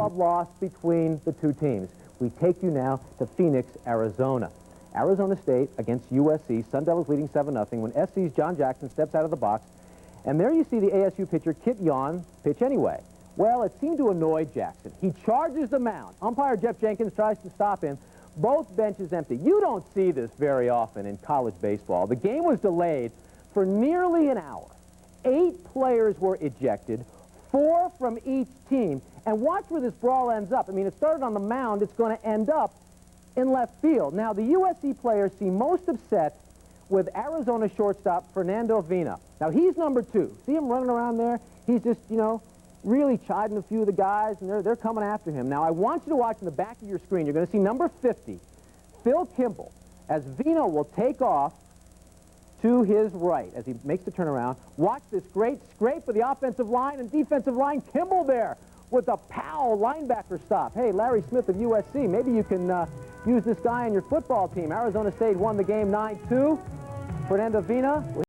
wild loss between the two teams. We take you now to Phoenix, Arizona. Arizona State against USC. Sun Devils leading 7-0 when SC's John Jackson steps out of the box. And there you see the ASU pitcher, Kit Yon, pitch anyway. Well, it seemed to annoy Jackson. He charges the mound. Umpire Jeff Jenkins tries to stop him. Both benches empty. You don't see this very often in college baseball. The game was delayed for nearly an hour. 8 players were ejected, 4 from each team. And watch where this brawl ends up. I mean, it started on the mound. It's going to end up in left field. Now, the USC players seem most upset with Arizona shortstop Fernando Vina. Now, he's number 2. See him running around there? He's just, you know, really chiding a few of the guys, and they're coming after him. Now, I want you to watch in the back of your screen. You're going to see number 50, Phil Kimball, as Vina will take off to his right as he makes the turnaround. Watch this great scrape of the offensive line and defensive line. Kimball there with a Powell linebacker stop. Hey, Larry Smith of USC, maybe you can use this guy on your football team. Arizona State won the game 9-2. Fernando Vina.